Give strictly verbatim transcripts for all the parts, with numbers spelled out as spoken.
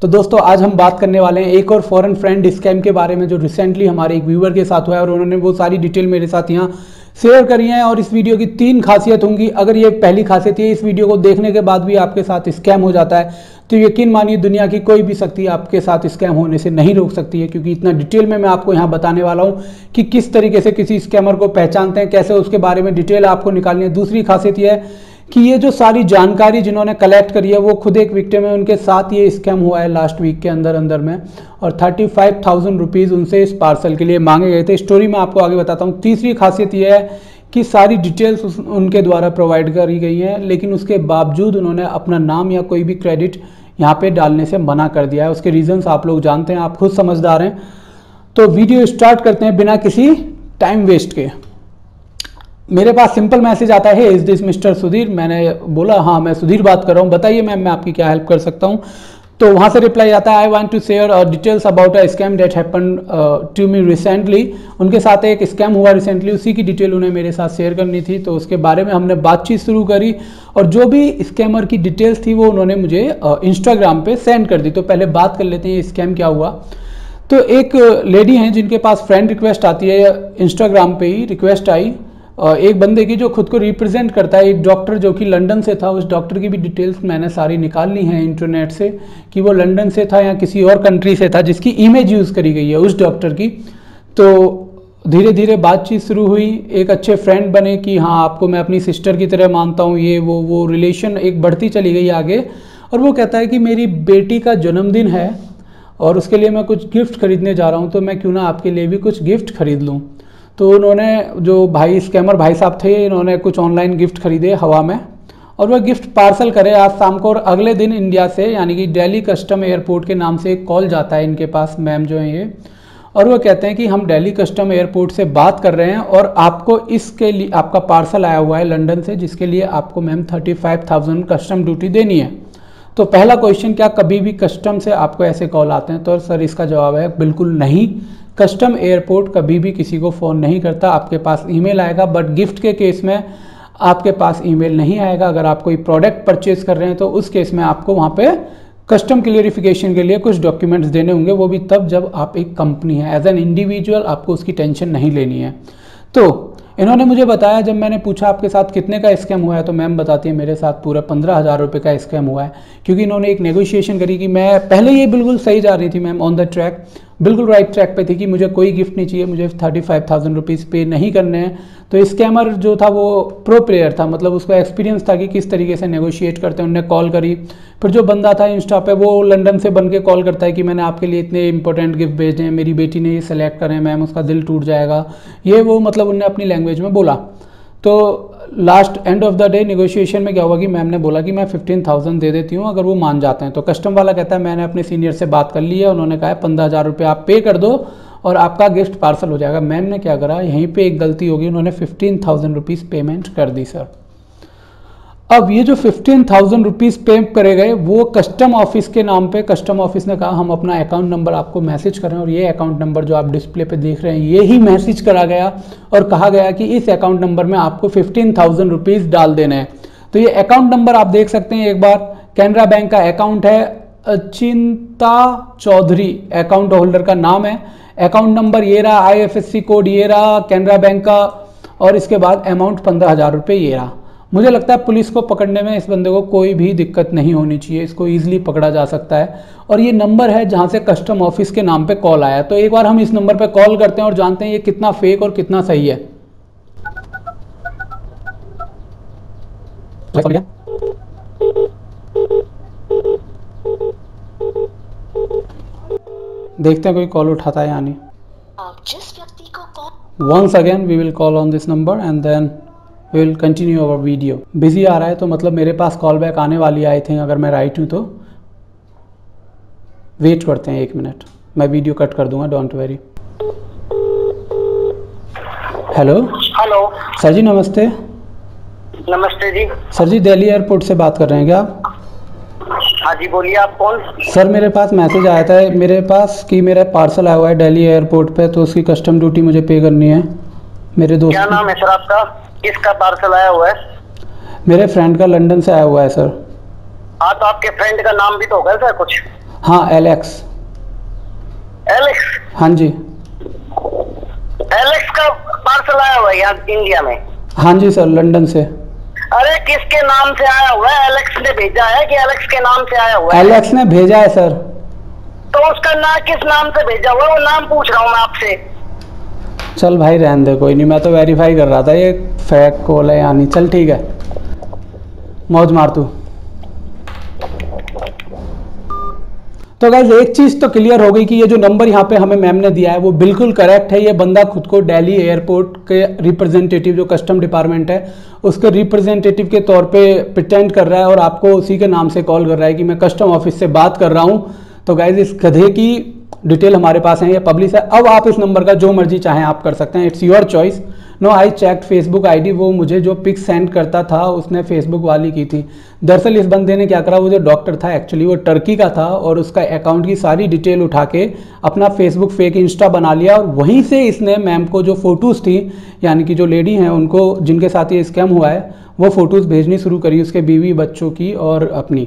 तो दोस्तों आज हम बात करने वाले हैं एक और फॉरेन फ्रेंड स्कैम के बारे में जो रिसेंटली हमारे एक व्यूअर के साथ हुआ है और उन्होंने वो सारी डिटेल मेरे साथ यहाँ शेयर करी है। और इस वीडियो की तीन खासियत होंगी। अगर ये पहली खासियत है इस वीडियो को देखने के बाद भी आपके साथ स्कैम हो जाता है तो यकीन मानिए दुनिया की कोई भी शक्ति आपके साथ स्कैम होने से नहीं रोक सकती है, क्योंकि इतना डिटेल में मैं आपको यहाँ बताने वाला हूँ कि किस तरीके से किसी स्कैमर को पहचानते हैं, कैसे उसके बारे में डिटेल आपको निकालनी है। दूसरी खासियत यह है कि ये जो सारी जानकारी जिन्होंने कलेक्ट करी है वो खुद एक विक्टिम है, उनके साथ ये स्कैम हुआ है लास्ट वीक के अंदर अंदर में, और थर्टी फाइव थाउजेंड रुपीज़ उनसे इस पार्सल के लिए मांगे गए थे। स्टोरी में आपको आगे बताता हूँ। तीसरी खासियत ये है कि सारी डिटेल्स उनके द्वारा प्रोवाइड करी गई हैं, लेकिन उसके बावजूद उन्होंने अपना नाम या कोई भी क्रेडिट यहाँ पे डालने से मना कर दिया है। उसके रीजंस आप लोग जानते हैं, आप खुद समझदार हैं। तो वीडियो स्टार्ट करते हैं बिना किसी टाइम वेस्ट के। मेरे पास सिंपल मैसेज आता है, इज दिस मिस्टर सुधीर। मैंने बोला हाँ मैं सुधीर बात कर रहा हूँ, बताइए मैम मैं आपकी क्या हेल्प कर सकता हूँ। तो वहाँ से रिप्लाई आता है, I want to share details about a scam that happen to me recently. उनके साथ एक स्कैम हुआ रिसेंटली, उसी की डिटेल उन्हें मेरे साथ शेयर करनी थी। तो उसके बारे में हमने बातचीत शुरू करी और जो भी स्कैमर की डिटेल्स थी वो उन्होंने मुझे इंस्टाग्राम पे सेंड कर दी। तो पहले बात कर लेते हैं ये स्कैम क्या हुआ। तो एक लेडी हैं जिनके पास फ्रेंड रिक्वेस्ट आती है, इंस्टाग्राम पे ही रिक्वेस्ट आई एक बंदे की जो खुद को रिप्रेजेंट करता है, एक डॉक्टर जो कि लंदन से था। उस डॉक्टर की भी डिटेल्स मैंने सारी निकाल ली हैं इंटरनेट से कि वो लंदन से था या किसी और कंट्री से था, जिसकी इमेज यूज़ करी गई है उस डॉक्टर की। तो धीरे धीरे बातचीत शुरू हुई, एक अच्छे फ्रेंड बने कि हाँ आपको मैं अपनी सिस्टर की तरह मानता हूँ, ये वो वो रिलेशन एक बढ़ती चली गई आगे। और वो कहता है कि मेरी बेटी का जन्मदिन है और उसके लिए मैं कुछ गिफ्ट खरीदने जा रहा हूँ, तो मैं क्यों ना आपके लिए भी कुछ गिफ्ट खरीद लूँ। तो उन्होंने जो भाई स्कैमर भाई साहब थे इन्होंने कुछ ऑनलाइन गिफ्ट खरीदे हवा में और वह गिफ्ट पार्सल करे आज शाम को। और अगले दिन इंडिया से यानी कि दिल्ली कस्टम एयरपोर्ट के नाम से एक कॉल जाता है इनके पास, मैम जो है ये, और वो कहते हैं कि हम दिल्ली कस्टम एयरपोर्ट से बात कर रहे हैं और आपको इसके लिए आपका पार्सल आया हुआ है लंदन से, जिसके लिए आपको ma'am thirty five thousand custom duty देनी है। तो पहला क्वेश्चन, क्या कभी भी कस्टम से आपको ऐसे कॉल आते हैं? तो सर इसका जवाब है बिल्कुल नहीं। कस्टम एयरपोर्ट कभी भी किसी को फ़ोन नहीं करता, आपके पास ईमेल आएगा, बट गिफ्ट के केस में आपके पास ईमेल नहीं आएगा। अगर आप कोई प्रोडक्ट परचेज कर रहे हैं तो उस केस में आपको वहाँ पे कस्टम क्लियरिफिकेशन के लिए कुछ डॉक्यूमेंट्स देने होंगे, वो भी तब जब आप एक कंपनी है। एज एन इंडिविजुअल आपको उसकी टेंशन नहीं लेनी है। तो इन्होंने मुझे बताया, जब मैंने पूछा आपके साथ कितने का स्कैम हुआ है, तो मैम बताती है मेरे साथ पूरा पंद्रह हज़ार रुपये का स्कैम हुआ है। क्योंकि इन्होंने एक नेगोशिएशन करी कि मैं पहले ये बिल्कुल सही जा रही थी मैम, ऑन द ट्रैक, बिल्कुल राइट ट्रैक पे थी कि मुझे कोई गिफ्ट नहीं चाहिए, मुझे थर्टी फाइव थाउजेंड रुपीज़ पे नहीं करने हैं। तो स्कैमर जो था वो प्रो प्लेयर था, मतलब उसका एक्सपीरियंस था कि किस तरीके से नेगोशिएट करते हैं। उन्होंने कॉल करी, फिर जो बंदा था इंस्टा पे वो लंदन से बन के कॉल करता है कि मैंने आपके लिए इतने इंपॉर्टेंट गिफ्ट भेजे हैं, मेरी बेटी ने ये सेलेक्ट करें मैम, उसका दिल टूट जाएगा, ये वो मतलब उन्होंने अपनी लैंग्वेज में बोला। तो last end of the day negotiation में क्या हुआ कि मैम ने बोला कि मैं फिफ्टीन थाउजेंड दे देती हूँ अगर वो मान जाते हैं। तो कस्टम वाला कहता है मैंने अपने सीनियर से बात कर ली है, उन्होंने कहा है पंद्रह हज़ार रुपये आप पे कर दो और आपका गिफ्ट पार्सल हो जाएगा। मैम ने क्या करा, यहीं पे एक गलती होगी, उन्होंने फिफ्टीन थाउजेंड रुपीज़ पेमेंट कर दी सर। अब ये जो फिफ्टीन थाउजेंड रुपीज़ पे करे गए वो कस्टम ऑफिस के नाम पे, कस्टम ऑफिस ने कहा हम अपना अकाउंट नंबर आपको मैसेज कर रहे हैं और ये अकाउंट नंबर जो आप डिस्प्ले पे देख रहे हैं ये ही मैसेज करा गया और कहा गया कि इस अकाउंट नंबर में आपको फिफ्टीन थाउजेंड रुपीज़ डाल देने हैं। तो ये अकाउंट नंबर आप देख सकते हैं एक बार, कैनरा बैंक का अकाउंट है, अचिंता चौधरी अकाउंट होल्डर का नाम है, अकाउंट नंबर ये रहा, I F S C code ये रहा कैनरा बैंक का, और इसके बाद अमाउंट पंद्रह हज़ार रुपये ये रहा। मुझे लगता है पुलिस को पकड़ने में इस बंदे को कोई भी दिक्कत नहीं होनी चाहिए, इसको इजीली पकड़ा जा सकता है। और ये नंबर है जहाँ से कस्टम ऑफिस के नाम पे कॉल आया। तो एक बार हम इस नंबर पे कॉल करते हैं और जानते हैं ये कितना फेक और कितना सही है। देखते हैं कोई कॉल उठाता है या नहीं। आप जिस व्यक्ति को call once again we will call on this number and then we will continue our video. Busy आ रहा है तो मतलब मेरे पास कॉल बैक आने वाली आई थिंक, अगर मैं राइट हूँ तो वेट करते हैं एक मिनट, मैं वीडियो कट कर दूंगा, don't worry. Hello hello sir ji, नमस्ते। नमस्ते जी। सर जी दिल्ली एयरपोर्ट से बात कर रहे हैं क्या आप? हाँ जी बोलिए, आप कौन? सर मेरे पास मैसेज आया था मेरे पास कि मेरा पार्सल आया हुआ है दिल्ली एयरपोर्ट पे, तो उसकी कस्टम ड्यूटी मुझे पे करनी है। मेरे दोस्त, क्या नाम है सर आपका? किसका पार्सल आया हुआ है? मेरे फ्रेंड का लंदन से आया हुआ है सर। हाँ तो आपके फ्रेंड का नाम भी तो होगा सर कुछ? हाँ एलेक्स। एलेक्स? हाँ जी। एलेक्स का पार्सल आया हुआ है यहाँ इंडिया में? हाँ जी सर, लंदन से। अरे किसके नाम से आया हुआ है? एलेक्स ने भेजा है कि एलेक्स के नाम से आया हुआ है? एलेक्स ने भेजा है सर। तो उसका नाम किस नाम से भेजा हुआ है, वो नाम पूछ रहा हूँ मैं आपसे। चल भाई रहने दे, कोई नहीं, मैं तो वेरीफाई कर रहा था ये फेक कॉल है या नहीं। चल ठीक है, मौज मार तू। तो गाइस एक चीज़ तो क्लियर हो गई कि ये जो नंबर यहाँ पे हमें मैम ने दिया है वो बिल्कुल करेक्ट है। ये बंदा खुद को दिल्ली एयरपोर्ट के रिप्रेजेंटेटिव, जो कस्टम डिपार्टमेंट है उसके रिप्रेजेंटेटिव के तौर पे प्रिटेंड कर रहा है और आपको उसी के नाम से कॉल कर रहा है कि मैं कस्टम ऑफिस से बात कर रहा हूँ। तो गाइस इस गधे की डिटेल हमारे पास है, ये पब्लिश है। अब आप इस नंबर का जो मर्जी चाहें आप कर सकते हैं, it's your choice. No I check Facebook ID, वो मुझे जो पिक सेंड करता था उसने फेसबुक वाली की थी। दरअसल इस बंदे ने क्या करा, वो जो डॉक्टर था एक्चुअली वो टर्की का था और उसका अकाउंट की सारी डिटेल उठा के अपना फेसबुक फेक इंस्टा बना लिया और वहीं से इसने मैम को जो फ़ोटोज़ थी, यानी कि जो लेडी हैं उनको जिनके साथ ये स्कैम हुआ है, वो फ़ोटोज़ भेजनी शुरू करी उसके बीवी बच्चों की और अपनी।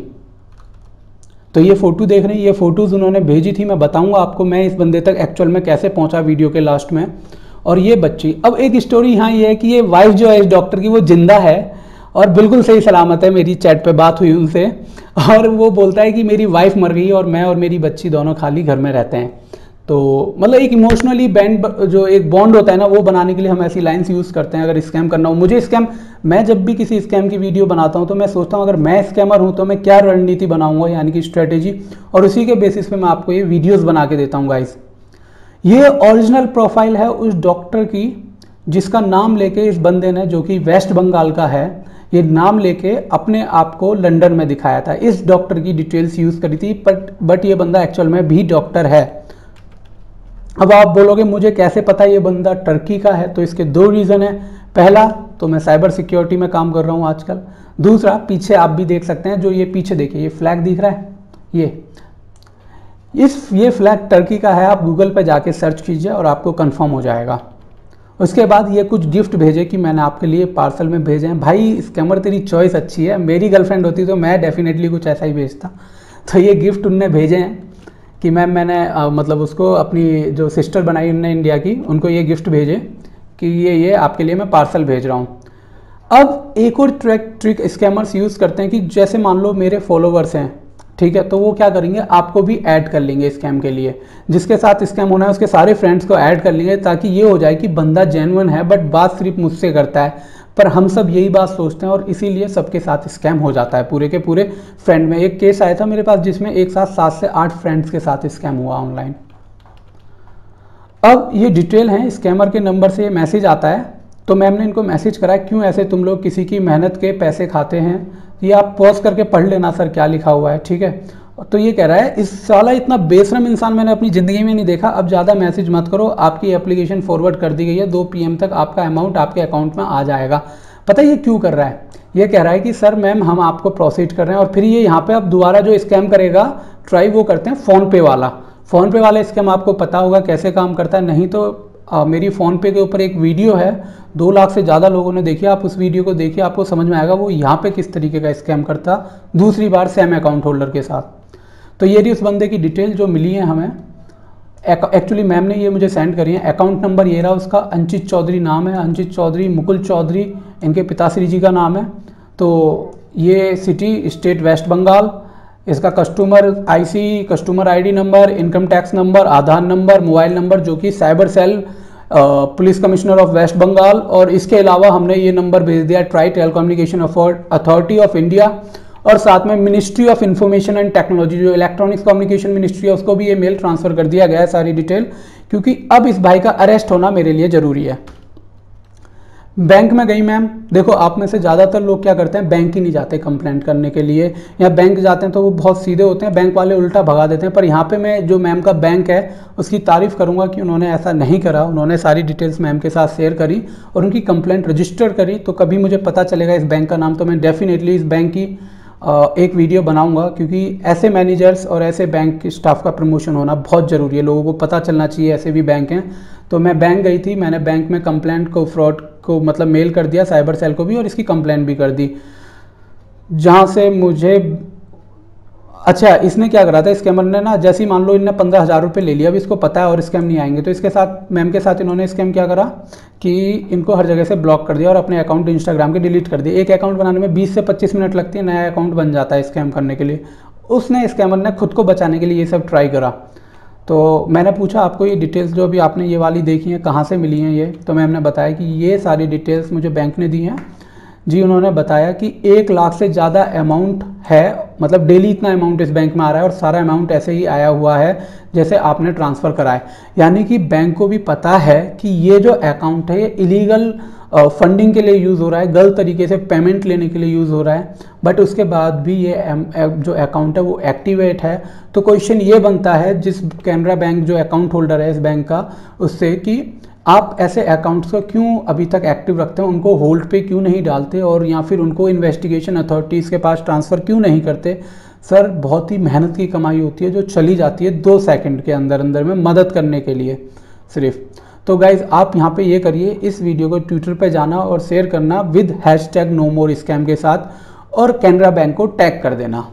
तो ये फ़ोटो देख रहे हैं, ये फ़ोटोज़ उन्होंने भेजी थी। मैं बताऊंगा आपको मैं इस बंदे तक एक्चुअल में कैसे पहुंचा वीडियो के लास्ट में। और ये बच्ची, अब एक स्टोरी यहाँ ये है कि ये वाइफ जो है इस डॉक्टर की वो जिंदा है और बिल्कुल सही सलामत है। मेरी चैट पे बात हुई उनसे और वो बोलता है कि मेरी वाइफ मर गई और मैं और मेरी बच्ची दोनों खाली घर में रहते हैं। तो मतलब एक इमोशनली बैंड, जो एक बॉन्ड होता है ना, वो बनाने के लिए हम ऐसी लाइन्स यूज़ करते हैं अगर स्कैम करना हो। मुझे स्कैम, मैं जब भी किसी स्कैम की वीडियो बनाता हूं तो मैं सोचता हूं अगर मैं स्कैमर हूं तो मैं क्या रणनीति बनाऊंगा, यानी कि स्ट्रेटेजी, और उसी के बेसिस पे मैं आपको ये वीडियोस बना के देता हूं गाइस। ये ओरिजिनल प्रोफाइल है उस डॉक्टर की जिसका नाम लेके इस बंदे ने, जो कि वेस्ट बंगाल का है, ये नाम लेके अपने आप को लंदन में दिखाया था। इस डॉक्टर की डिटेल्स यूज़ करी थी, बट बट ये बंदा एक्चुअल में भी डॉक्टर है। अब आप बोलोगे मुझे कैसे पता ये बंदा टर्की का है, तो इसके दो रीज़न है। पहला तो मैं साइबर सिक्योरिटी में काम कर रहा हूँ आजकल। दूसरा, पीछे आप भी देख सकते हैं, जो ये पीछे देखिए ये फ्लैग दिख रहा है, ये इस ये फ्लैग टर्की का है। आप गूगल पे जाके सर्च कीजिए और आपको कंफर्म हो जाएगा। उसके बाद ये कुछ गिफ्ट भेजे कि मैंने आपके लिए पार्सल में भेजे हैं। भाई स्कैमर तेरी चॉइस अच्छी है, मेरी गर्लफ्रेंड होती तो मैं डेफिनेटली कुछ ऐसा ही भेजता। तो ये गिफ्ट उनने भेजे हैं कि मैम मैंने आ, मतलब उसको अपनी जो सिस्टर बनाई उनने इंडिया की, उनको ये गिफ्ट भेजे कि ये ये आपके लिए मैं पार्सल भेज रहा हूँ। अब एक और ट्रैक ट्रिक स्कैमर्स यूज़ करते हैं कि जैसे मान लो मेरे फॉलोवर्स हैं, ठीक है, तो वो क्या करेंगे, आपको भी ऐड कर लेंगे स्कैम के लिए। जिसके साथ स्कैम होना है उसके सारे फ्रेंड्स को ऐड कर लेंगे ताकि ये हो जाए कि बंदा जेन्युइन है बट बात सिर्फ मुझसे करता है। पर हम सब यही बात सोचते हैं और इसीलिए सबके साथ स्कैम हो जाता है, पूरे के पूरे फ्रेंड में। एक केस आया था मेरे पास जिसमें एक साथ सात से आठ फ्रेंड्स के साथ स्कैम हुआ ऑनलाइन। अब ये डिटेल है, स्कैमर के नंबर से ये मैसेज आता है। तो मैम ने इनको मैसेज करा, क्यों ऐसे तुम लोग किसी की मेहनत के पैसे खाते हैं, ये आप पॉज करके पढ़ लेना सर क्या लिखा हुआ है, ठीक है। तो ये कह रहा है, इस साला इतना बेशरम इंसान मैंने अपनी ज़िंदगी में नहीं देखा, अब ज़्यादा मैसेज मत करो, आपकी एप्लीकेशन फॉरवर्ड कर दी गई है, दो पीएम तक आपका अमाउंट आपके अकाउंट में आ जाएगा। पता है ये क्यों कर रहा है, ये कह रहा है कि सर मैम हम आपको प्रोसीड कर रहे हैं। और फिर ये यहाँ पे अब दोबारा जो स्कैम करेगा ट्राई वो करते हैं फ़ोनपे वाला। फ़ोनपे वाला स्कैम आपको पता होगा कैसे काम करता है, नहीं तो आ, मेरी फ़ोनपे के ऊपर एक वीडियो है, दो लाख से ज़्यादा लोगों ने देखी, आप उस वीडियो को देखिए, आपको समझ में आएगा वो यहाँ पे किस तरीके का स्कैम करता दूसरी बार सेम अकाउंट होल्डर के साथ। तो ये रही उस बंदे की डिटेल जो मिली है हमें। एक्चुअली मैम ने ये मुझे सेंड करी है। अकाउंट नंबर ये रहा उसका, अंचित चौधरी नाम है, अंचित चौधरी, मुकुल चौधरी इनके पिताश्री जी का नाम है। तो ये सिटी स्टेट वेस्ट बंगाल, इसका customer I C, customer ID number, income tax number, Aadhaar number, mobile number, जो कि cyber cell police commissioner of West Bengal. और इसके अलावा हमने ये नंबर भेज दिया TRAI telecommunication authority of India, और साथ में ministry of information and technology, जो इलेक्ट्रॉनिक्स कम्युनिकेशन मिनिस्ट्री है, उसको भी ये मेल ट्रांसफर कर दिया गया है सारी डिटेल, क्योंकि अब इस भाई का अरेस्ट होना मेरे लिए ज़रूरी है। बैंक में गई मैम, देखो आप में से ज़्यादातर लोग क्या करते हैं, बैंक ही नहीं जाते कंप्लेंट करने के लिए, या बैंक जाते हैं तो वो बहुत सीधे होते हैं, बैंक वाले उल्टा भगा देते हैं। पर यहाँ पे मैं जो मैम का बैंक है उसकी तारीफ़ करूँगा कि उन्होंने ऐसा नहीं करा, उन्होंने सारी डिटेल्स मैम के साथ शेयर करी और उनकी कंप्लेंट रजिस्टर करी। तो कभी मुझे पता चलेगा इस बैंक का नाम तो मैं डेफिनेटली इस बैंक की एक वीडियो बनाऊंगा, क्योंकि ऐसे मैनेजर्स और ऐसे बैंक के स्टाफ का प्रमोशन होना बहुत ज़रूरी है, लोगों को पता चलना चाहिए ऐसे भी बैंक हैं। तो मैं बैंक गई थी, मैंने बैंक में कंप्लेंट को, फ्रॉड को मतलब मेल कर दिया साइबर सेल को भी, और इसकी कंप्लेंट भी कर दी, जहाँ से मुझे अच्छा, इसने क्या करा था स्कैमर ने ना, जैसे ही मान लो इनने पंद्रह हज़ार रुपये ले लिया, अब इसको पता है और स्कैम नहीं आएंगे, तो इसके साथ मैम के साथ इन्होंने स्कैम क्या करा कि इनको हर जगह से ब्लॉक कर दिया और अपने अकाउंट इंस्टाग्राम के डिलीट कर दिए। एक अकाउंट बनाने में बीस से पच्चीस मिनट लगती है, नया अकाउंट बन जाता है स्कैम करने के लिए। उसने स्कैमर ने खुद को बचाने के लिए ये सब ट्राई करा। तो मैंने पूछा आपको ये डिटेल्स जो अभी आपने ये वाली देखी हैं कहाँ से मिली हैं ये, तो मैम ने बताया कि ये सारी डिटेल्स मुझे बैंक ने दी हैं जी। उन्होंने बताया कि एक लाख से ज़्यादा अमाउंट है, मतलब डेली इतना अमाउंट इस बैंक में आ रहा है और सारा अमाउंट ऐसे ही आया हुआ है जैसे आपने ट्रांसफ़र कराए। यानी कि बैंक को भी पता है कि ये जो अकाउंट है ये इलीगल फंडिंग के लिए यूज़ हो रहा है, गलत तरीके से पेमेंट लेने के लिए यूज़ हो रहा है, बट उसके बाद भी ये जो अकाउंट है वो एक्टिवेट है। तो क्वेश्चन ये बनता है जिस कैनरा बैंक जो अकाउंट होल्डर है इस बैंक का, उससे कि आप ऐसे अकाउंट्स को क्यों अभी तक एक्टिव रखते हैं, उनको होल्ड पे क्यों नहीं डालते और या फिर उनको इन्वेस्टिगेशन अथॉरिटीज़ के पास ट्रांसफ़र क्यों नहीं करते। सर बहुत ही मेहनत की कमाई होती है जो चली जाती है दो सेकंड के अंदर अंदर में मदद करने के लिए सिर्फ। तो गाइज़ आप यहाँ पे ये करिए, इस वीडियो को ट्विटर पे जाना और शेयर करना with hashtag no more scam के साथ और कैनरा बैंक को टैग कर देना।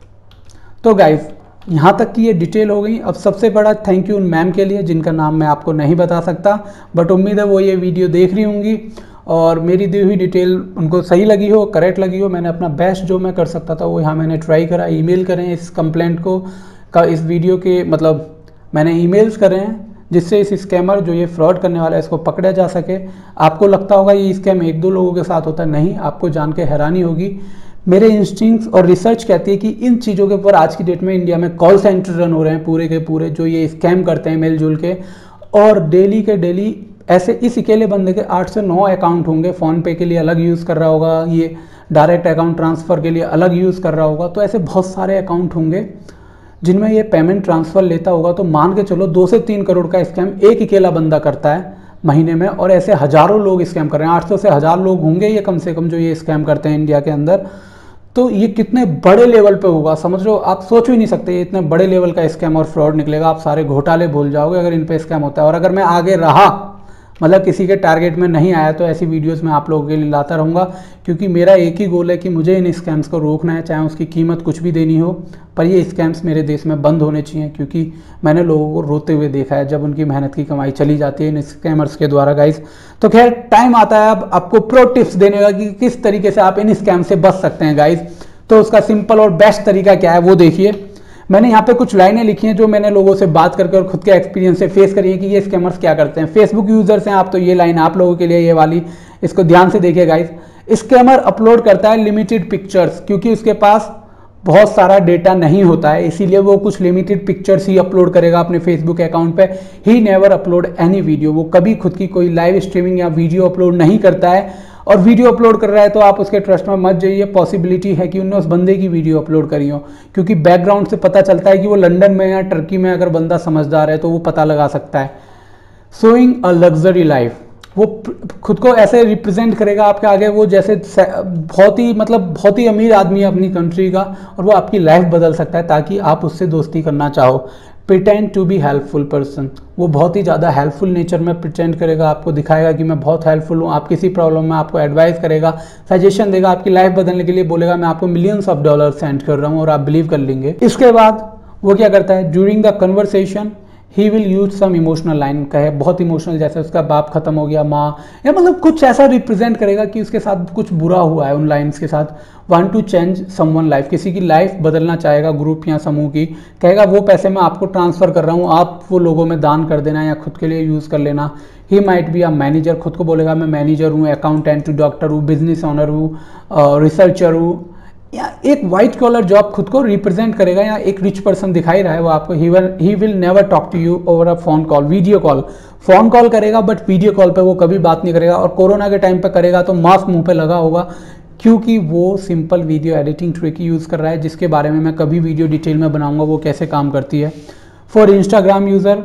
तो गाइज़ यहाँ तक की ये डिटेल हो गई। अब सबसे बड़ा थैंक यू उन मैम के लिए जिनका नाम मैं आपको नहीं बता सकता, बट उम्मीद है वो ये वीडियो देख रही होंगी और मेरी दी हुई डिटेल उनको सही लगी हो, करेक्ट लगी हो। मैंने अपना बेस्ट जो मैं कर सकता था वो यहाँ मैंने ट्राई करा। ईमेल करें इस कंप्लेंट को का इस वीडियो के, मतलब मैंने ईमेल्स करे हैं जिससे इस स्कैमर जो ये फ्रॉड करने वाला है इसको पकड़ा जा सके। आपको लगता होगा ये स्कैम एक दो लोगों के साथ होता है, नहीं, आपको जान के हैरानी होगी। मेरे इंस्टिंक्ट्स और रिसर्च कहती है कि इन चीज़ों के ऊपर आज की डेट में इंडिया में कॉल सेंटर रन हो रहे हैं पूरे के पूरे, जो ये स्कैम करते हैं मिलजुल के, और डेली के डेली ऐसे इस अकेले बंदे के आठ से नौ अकाउंट होंगे। फ़ोनपे के लिए अलग यूज़ कर रहा होगा, ये डायरेक्ट अकाउंट ट्रांसफ़र के लिए अलग यूज़ कर रहा होगा, तो ऐसे बहुत सारे अकाउंट होंगे जिनमें ये पेमेंट ट्रांसफ़र लेता होगा। तो मान के चलो दो से तीन करोड़ का स्कैम एक अकेला बंदा करता है महीने में, और ऐसे हज़ारों लोग स्कैम कर रहे हैं। आठ सौ से हज़ार लोग होंगे ये कम से कम जो ये स्कैम करते हैं इंडिया के अंदर। तो ये कितने बड़े लेवल पे होगा समझ लो, आप सोच भी नहीं सकते ये इतने बड़े लेवल का स्कैम और फ्रॉड निकलेगा। आप सारे घोटाले भूल जाओगे अगर इन पे स्कैम होता है। और अगर मैं आगे रहा, मतलब किसी के टारगेट में नहीं आया, तो ऐसी वीडियोस मैं आप लोगों के लिए लाता रहूँगा, क्योंकि मेरा एक ही गोल है कि मुझे इन स्कैम्स को रोकना है, चाहे उसकी कीमत कुछ भी देनी हो, पर ये स्कैम्स मेरे देश में बंद होने चाहिए। क्योंकि मैंने लोगों को रोते हुए देखा है जब उनकी मेहनत की कमाई चली जाती है इन स्कैमर्स के द्वारा गाइस। तो खैर टाइम आता है अब आपको प्रो टिप्स देने का कि किस तरीके से आप इन स्कैम से बच सकते हैं गाइस। तो उसका सिंपल और बेस्ट तरीका क्या है वो देखिए। मैंने यहाँ पे कुछ लाइनें लिखी हैं जो मैंने लोगों से बात करके और खुद के एक्सपीरियंस से फेस करी है कि ये स्कैमर्स क्या करते हैं। फेसबुक यूजर्स हैं आप, तो ये लाइन आप लोगों के लिए ये वाली, इसको ध्यान से देखिए गाइस। स्कैमर अपलोड करता है लिमिटेड पिक्चर्स, क्योंकि उसके पास बहुत सारा डेटा नहीं होता है, इसीलिए वो कुछ लिमिटेड पिक्चर्स ही अपलोड करेगा अपने फेसबुक अकाउंट पे। He never upload any video, वो कभी खुद की कोई लाइव स्ट्रीमिंग या वीडियो अपलोड नहीं करता है। और वीडियो अपलोड कर रहा है तो आप उसके ट्रस्ट में मत जाइए, पॉसिबिलिटी है कि उन्होंने उस बंदे की वीडियो अपलोड करी हो, क्योंकि बैकग्राउंड से पता चलता है कि वो लंदन में या टर्की में अगर बंदा समझदार है तो वो पता लगा सकता है। शोइंग अ लग्जरी लाइफ, वो खुद को ऐसे रिप्रेजेंट करेगा आपके आगे वो जैसे बहुत ही मतलब बहुत ही अमीर आदमी है अपनी कंट्री का, और वो आपकी लाइफ बदल सकता है ताकि आप उससे दोस्ती करना चाहो। Pretend to be helpful person, वो बहुत ही ज़्यादा हेल्पफुल नेचर में प्रिटेंड करेगा, आपको दिखाएगा कि मैं बहुत हेल्पफुल हूँ। आप किसी प्रॉब्लम में आपको एडवाइस करेगा, सजेशन देगा, आपकी लाइफ बदलने के लिए बोलेगा मैं आपको मिलियंस ऑफ डॉलर सेंड कर रहा हूँ, और आप बिलीव कर लेंगे। इसके बाद वो क्या करता है, during the conversation he will use some emotional line, कहे बहुत इमोशनल, जैसे उसका बाप खत्म हो गया, माँ, या मतलब कुछ ऐसा रिप्रेजेंट करेगा कि उसके साथ कुछ बुरा हुआ है उन लाइन्स के साथ। Want to change someone life, किसी की लाइफ बदलना चाहेगा ग्रुप या समूह की, कहेगा वो पैसे मैं आपको ट्रांसफ़र कर रहा हूँ, आप वो लोगों में दान कर देना या खुद के लिए यूज़ कर लेना। He might be a manager, खुद को बोलेगा मैं मैनेजर हूँ, अकाउंटेंट हूँ, डॉक्टर हूँ, बिजनेस ऑनर हूँ, रिसर्चर हूँ, या एक वाइट कॉलर जॉब खुद को रिप्रेजेंट करेगा, या एक रिच पर्सन दिखाई रहा है वो आपको। He will he will never talk to you over a phone call, video call, phone call करेगा बट वीडियो कॉल पे वो कभी बात नहीं करेगा, और कोरोना के टाइम पे करेगा तो मास्क मुंह पे लगा होगा, क्योंकि वो simple video editing trick use कर रहा है, जिसके बारे में मैं कभी वीडियो डिटेल में बनाऊंगा वो कैसे काम करती है। For Instagram user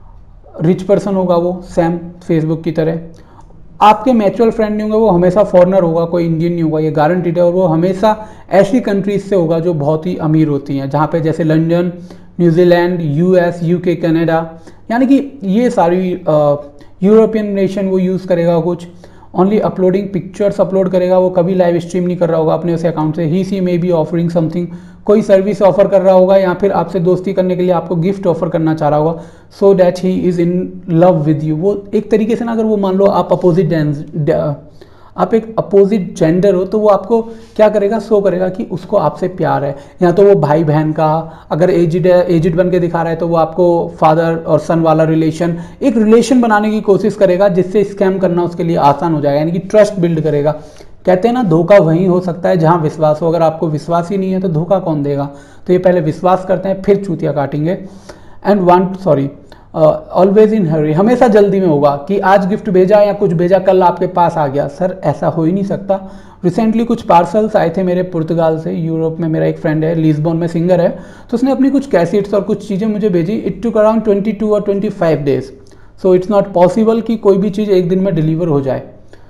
rich person होगा वो, सेम फेसबुक की तरह। आपके म्यूचुअल फ्रेंड नहीं होंगे, वो हमेशा फॉरेनर होगा, कोई इंडियन नहीं होगा, ये गारंटीड है। और वो हमेशा ऐसी कंट्रीज से होगा जो बहुत ही अमीर होती हैं, जहाँ पे जैसे London, New Zealand, US, UK, Canada, यानी कि ये सारी यूरोपियन नेशन वो यूज़ करेगा कुछ। ओनली अपलोडिंग पिक्चर्स अपलोड करेगा, वो कभी लाइव स्ट्रीम नहीं कर रहा होगा अपने उस अकाउंट से। He see maybe offering something, कोई सर्विस ऑफर कर रहा होगा या फिर आपसे दोस्ती करने के लिए आपको गिफ्ट ऑफर करना चाह रहा होगा, so that he is in love with you. वो एक तरीके से ना, अगर वो मान लो आप अपोजिट आप एक अपोजिट जेंडर हो तो वो आपको क्या करेगा, शो करेगा कि उसको आपसे प्यार है। या तो वो भाई बहन का, अगर एजिड है, एजिड बन के दिखा रहा है तो वो आपको फादर और सन वाला रिलेशन, एक रिलेशन बनाने की कोशिश करेगा जिससे स्कैम करना उसके लिए आसान हो जाएगा, यानी कि ट्रस्ट बिल्ड करेगा। कहते हैं ना, धोखा वहीं हो सकता है जहां विश्वास हो। अगर आपको विश्वास ही नहीं है तो धोखा कौन देगा। तो ये पहले विश्वास करते हैं फिर चूतिया काटेंगे। And want sorry always in hurry, हमेशा जल्दी में होगा कि आज गिफ्ट भेजा या कुछ भेजा कल आपके पास आ गया। सर ऐसा हो ही नहीं सकता। रिसेंटली कुछ पार्सल्स आए थे मेरे पुर्तगाल से, यूरोप में मेरा एक फ्रेंड है, लिस्बन में सिंगर है, तो उसने अपनी कुछ कैसेट्स और कुछ चीज़ें मुझे भेजी। It took around twenty two और twenty five days, so it's not possible कि कोई भी चीज़ एक दिन में डिलीवर हो जाए।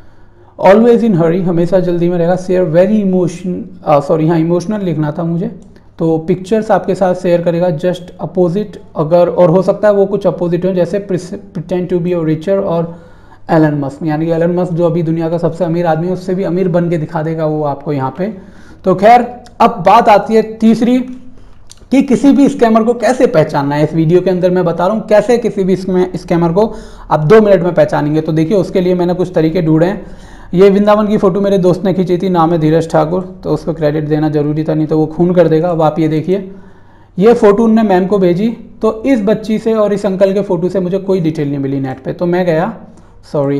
ऑलवेज इन हरी, हमेशा जल्दी में रहेगा। शेयर वेरी इमोशन सॉरी हाँ इमोशनल लिखना था मुझे, तो पिक्चर्स आपके साथ शेयर करेगा जस्ट अपोजिट, अगर और हो सकता है वो कुछ अपोजिट हो, जैसे pretend to be a richer और एलन मस्क, यानी कि एलन मस्क जो अभी दुनिया का सबसे अमीर आदमी है उससे भी अमीर बन के दिखा देगा वो आपको यहाँ पे। तो खैर अब बात आती है तीसरी कि किसी भी स्कैमर को कैसे पहचानना है। इस वीडियो के अंदर मैं बता रहा हूँ कैसे किसी भी स्कैमर को आप दो मिनट में पहचानेंगे। तो देखिए उसके लिए मैंने कुछ तरीके ढूंढे हैं। ये वृंदावन की फ़ोटो मेरे दोस्त ने खींची थी, नाम है धीरज ठाकुर, तो उसको क्रेडिट देना जरूरी था, नहीं तो वो खून कर देगा। अब आप ये देखिए, ये फ़ोटो उनने मैम को भेजी, तो इस बच्ची से और इस अंकल के फ़ोटो से मुझे कोई डिटेल नहीं मिली नेट पे। तो मैं गया, सॉरी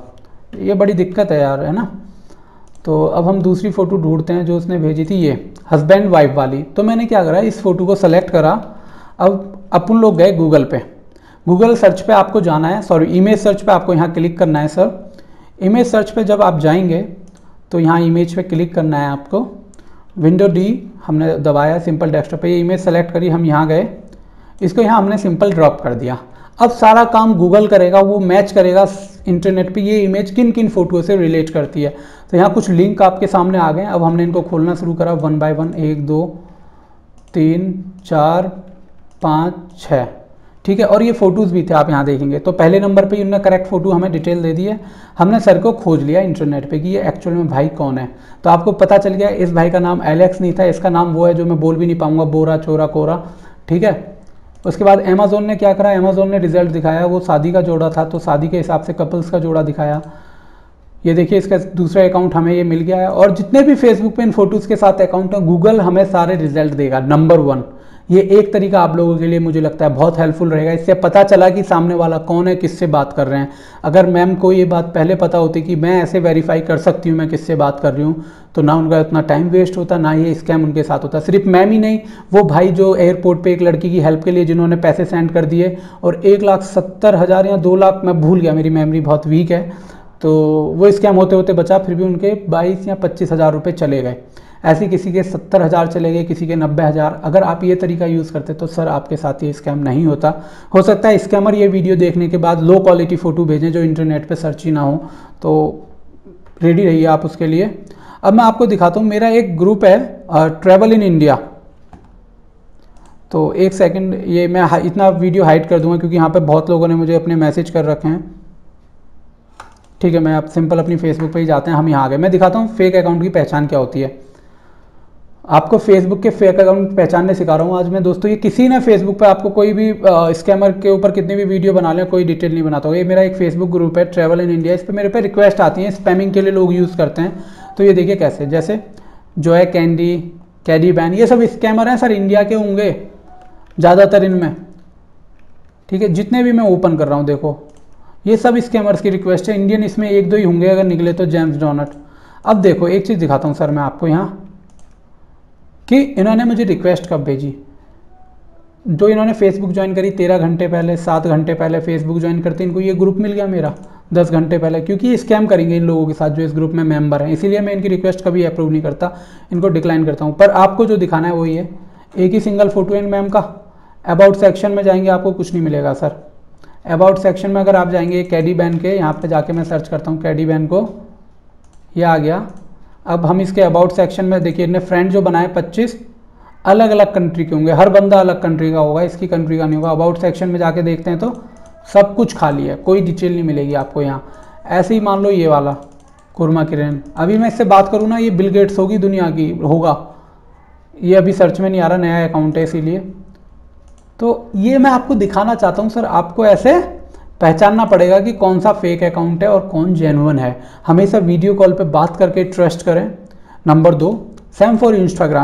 ये बड़ी दिक्कत है यार, है ना। तो अब हम दूसरी फ़ोटो ढूंढते हैं जो उसने भेजी थी, ये हस्बैंड वाइफ वाली। तो मैंने क्या करा, इस फ़ोटो को सेलेक्ट करा। अब अपन लोग गए गूगल पे, गूगल सर्च पे आपको जाना है, सॉरी इमेज सर्च पे आपको यहाँ क्लिक करना है। सर इमेज सर्च पे जब आप जाएंगे तो यहाँ इमेज पे क्लिक करना है आपको। विंडो डी हमने दबाया, सिंपल डेस्कटॉप पे ये इमेज सेलेक्ट करी, हम यहाँ गए, इसको यहाँ हमने सिंपल ड्रॉप कर दिया। अब सारा काम गूगल करेगा, वो मैच करेगा इंटरनेट पे ये इमेज किन किन फोटो से रिलेट करती है। तो यहाँ कुछ लिंक आपके सामने आ गए। अब हमने इनको खोलना शुरू करा वन बाय वन, एक दो तीन चार पाँच छः, ठीक है। और ये फोटोज़ भी थे, आप यहाँ देखेंगे। तो पहले नंबर पे उन्होंने करेक्ट फोटो हमें डिटेल दे दी है। हमने सर को खोज लिया इंटरनेट पे कि ये एक्चुअल में भाई कौन है। तो आपको पता चल गया इस भाई का नाम एलेक्स नहीं था, इसका नाम वो है जो मैं बोल भी नहीं पाऊंगा, बोरा चोरा कोरा, ठीक है। उसके बाद अमेज़ोन ने क्या करा, अमेज़ोन ने रिजल्ट दिखाया, वो शादी का जोड़ा था तो शादी के हिसाब से कपल्स का जोड़ा दिखाया। ये देखिए इसका दूसरा अकाउंट हमें ये मिल गया है। और जितने भी फेसबुक पे इन फोटोज़ के साथ अकाउंट है, गूगल हमें सारे रिजल्ट देगा नंबर वन। ये एक तरीका आप लोगों के लिए मुझे लगता है बहुत हेल्पफुल रहेगा। इससे पता चला कि सामने वाला कौन है, किससे बात कर रहे हैं। अगर मैम को ये बात पहले पता होती कि मैं ऐसे वेरीफाई कर सकती हूँ मैं किससे बात कर रही हूँ, तो ना उनका इतना टाइम वेस्ट होता, ना ये स्कैम उनके साथ होता। सिर्फ मैम ही नहीं, वो भाई जो एयरपोर्ट पे एक लड़की की हेल्प के लिए जिन्होंने पैसे सेंड कर दिए और एक लाख सत्तर हज़ार या दो लाख मैं भूल गया, मेरी मेमोरी बहुत वीक है, तो वो स्कैम होते होते बचा, फिर भी उनके बाईस या पच्चीस हज़ार रुपये चले गए। ऐसे किसी के सत्तर हज़ार चले गए, किसी के नब्बे हज़ार। अगर आप ये तरीका यूज़ करते तो सर आपके साथ ये स्कैम नहीं होता। हो सकता है स्कैमर ये वीडियो देखने के बाद लो क्वालिटी फ़ोटो भेजें जो इंटरनेट पे सर्च ही ना हो, तो रेडी रहिए आप उसके लिए। अब मैं आपको दिखाता हूँ, मेरा एक ग्रुप है ट्रैवल इन इंडिया। तो एक सेकंड, ये मैं इतना वीडियो हाइड कर दूंगा क्योंकि यहाँ पे बहुत लोगों ने मुझे अपने मैसेज कर रखे हैं, ठीक है। मैं आप सिंपल अपनी फेसबुक पे ही जाते हैं, हम यहाँ आ गए। मैं दिखाता हूँ फेक अकाउंट की पहचान क्या होती है। आपको फेसबुक के फेक अकाउंट पहचानने सिखा रहा हूँ आज मैं दोस्तों। ये किसी ने फेसबुक पे आपको कोई भी स्कैमर के ऊपर कितनी भी वीडियो बना लें, कोई डिटेल नहीं बनाता होगा। ये मेरा एक फेसबुक ग्रुप है ट्रैवल इन इंडिया, इस पर मेरे पे रिक्वेस्ट आती हैं, स्पैमिंग के लिए लोग यूज़ करते हैं। तो ये देखिए कैसे, जैसे जॉय कैंडी, कैडी बैन, ये सब स्कैमर हैं सर, इंडिया के होंगे ज़्यादातर इनमें, ठीक है। जितने भी मैं ओपन कर रहा हूँ देखो, ये सब स्कैमर्स की रिक्वेस्ट है। इंडियन इसमें एक दो ही होंगे अगर निकले तो, जेम्स डोनट। अब देखो एक चीज़ दिखाता हूँ सर मैं आपको यहाँ कि इन्होंने मुझे रिक्वेस्ट कब भेजी। जो इन्होंने फेसबुक ज्वाइन करी तेरह घंटे पहले, सात घंटे पहले फेसबुक ज्वाइन करते इनको ये ग्रुप मिल गया मेरा दस घंटे पहले, क्योंकि ये स्कैम करेंगे इन लोगों के साथ जो इस ग्रुप में मेंबर हैं। इसीलिए मैं इनकी रिक्वेस्ट कभी अप्रूव नहीं करता, इनको डिक्लाइन करता हूँ। पर आपको जो दिखाना है वही है, एक ही सिंगल फोटो इन मैम का। अबाउट सेक्शन में जाएंगे आपको कुछ नहीं मिलेगा सर। अबाउट सेक्शन में अगर आप जाएंगे कैडी बैन के, यहाँ पे जाके मैं सर्च करता हूँ कैडी बैन को, ये आ गया। अब हम इसके अबाउट सेक्शन में देखिए, इन्हें फ्रेंड जो बनाए पच्चीस अलग अलग कंट्री के होंगे, हर बंदा अलग कंट्री का होगा, इसकी कंट्री का नहीं होगा। अबाउट सेक्शन में जाके देखते हैं तो सब कुछ खाली है, कोई डिटेल नहीं मिलेगी आपको यहाँ। ऐसे ही मान लो ये वाला, कुर्मा किरण, अभी मैं इससे बात करूँ ना, ये बिल गेट्स होगी दुनिया की, होगा ये, अभी सर्च में नहीं आ रहा, नया अकाउंट है इसीलिए। तो ये मैं आपको दिखाना चाहता हूँ सर, आपको ऐसे पहचानना पड़ेगा कि कौन सा फेक अकाउंट है और कौन जेन्युइन है। हमेशा वीडियो कॉल पे बात करके ट्रस्ट करें। नंबर दो, सेम फॉर इंस्टाग्राम।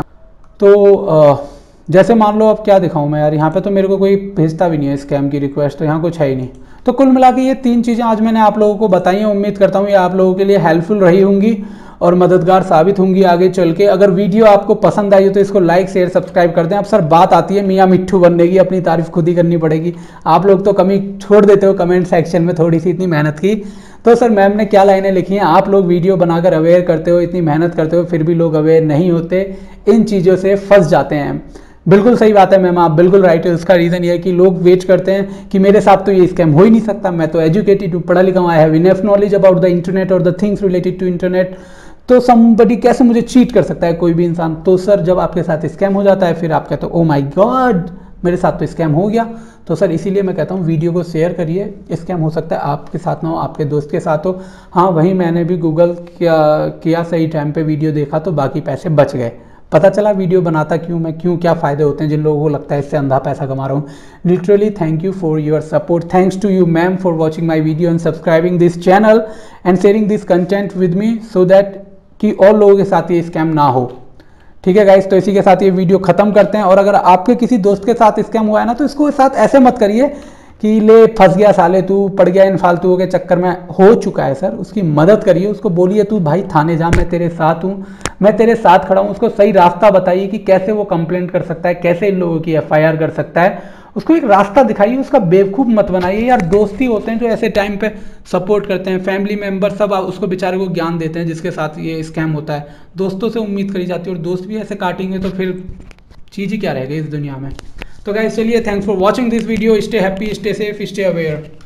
तो जैसे मान लो अब क्या दिखाऊं मैं यार, यहाँ पे तो मेरे को कोई भेजता भी नहीं है स्कैम की रिक्वेस्ट, तो यहाँ कुछ है ही नहीं। तो कुल मिला के ये तीन चीज़ें आज मैंने आप लोगों को बताई हैं। उम्मीद करता हूँ ये आप लोगों के लिए हेल्पफुल रही होंगी और मददगार साबित होंगी आगे चल के। अगर वीडियो आपको पसंद आई हो तो इसको लाइक शेयर सब्सक्राइब कर दें। अब सर बात आती है मियाँ मिट्ठू बनने की, अपनी तारीफ खुद ही करनी पड़ेगी। आप लोग तो कमी छोड़ देते हो कमेंट सेक्शन में, थोड़ी सी इतनी मेहनत की। तो सर मैम ने क्या लाइनें लिखी हैं, आप लोग वीडियो बनाकर अवेयर करते हो, इतनी मेहनत करते हो, फिर भी लोग अवेयर नहीं होते, इन चीज़ों से फंस जाते हैं। बिल्कुल सही बात है मैम, आप बिल्कुल राइट है। उसका रीज़न ये है कि लोग वेट करते हैं कि मेरे साथ तो ये स्कैम हो ही नहीं सकता, मैं तो एजुकेटेड हूँ, पढ़ा लिखा हूँ, I have enough knowledge about the internet और the things related to internet, तो समबडी कैसे मुझे चीट कर सकता है कोई भी इंसान। तो सर जब आपके साथ स्कैम हो जाता है फिर आप कहते हो ओ माय गॉड मेरे साथ तो स्कैम हो गया। तो सर इसीलिए मैं कहता हूँ वीडियो को शेयर करिए। स्कैम हो सकता है आपके साथ ना हो, आपके दोस्त के साथ हो। हाँ वहीं मैंने भी गूगल किया किया सही टाइम पे वीडियो देखा तो बाकी पैसे बच गए, पता चला वीडियो बनाता क्यों मैं, क्यों क्या फ़ायदे होते हैं जिन लोगों को लगता है इससे अंधा पैसा कमा रहा हूँ। Literally thank you for your support, thanks to you ma'am for watching my video and subscribing this channel and sharing this content with me so that कि और लोगों के साथ ये स्कैम ना हो। ठीक है गाइस, तो इसी के साथ ये वीडियो खत्म करते हैं। और अगर आपके किसी दोस्त के साथ स्कैम हुआ है ना तो इसको साथ ऐसे मत करिए कि ले फंस गया साले तू, पड़ गया इन फालतुओं के चक्कर में। हो चुका है सर, उसकी मदद करिए, उसको बोलिए तू भाई थाने जा, मैं तेरे साथ हूँ, मैं तेरे साथ खड़ा हूँ। उसको सही रास्ता बताइए कि कैसे वो कंप्लेंट कर सकता है, कैसे इन लोगों की एफ आई आर कर सकता है। उसको एक रास्ता दिखाइए, उसका बेवकूफ़ मत बनाइए यार। दोस्त ही होते हैं जो ऐसे टाइम पे सपोर्ट करते हैं, फैमिली मेम्बर सब उसको बेचारे को ज्ञान देते हैं जिसके साथ ये स्कैम होता है। दोस्तों से उम्मीद करी जाती है और दोस्त भी ऐसे काटेंगे तो फिर चीज़ ही क्या रहेगी इस दुनिया में। तो गाइस चलिए, thanks for watching this video, stay happy, stay safe, stay aware.